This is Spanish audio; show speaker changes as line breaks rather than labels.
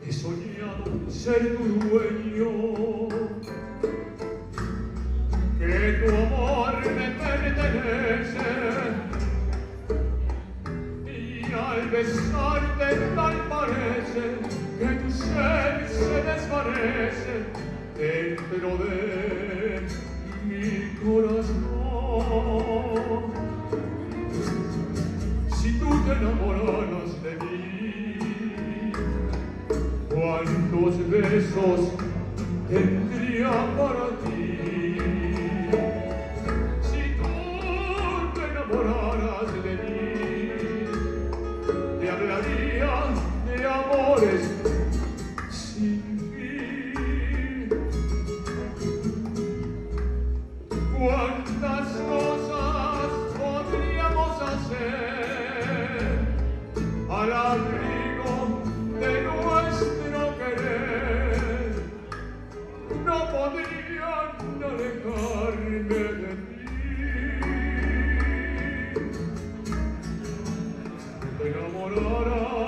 he soñado ser tu dueño, que tu amor me pertenece, y al besarte tal parece que tu ser se desvanece dentro de mi corazón. Si tú te enamoraras de mí, ¿cuántos besos tendría para ti? Si tú te enamoraras de mí, te hablaría de amores sin fin. ¿Cuántas cosas podríamos hacer al abrigo de nuestro querer? No podrían alejarme de ti. Te enamorarás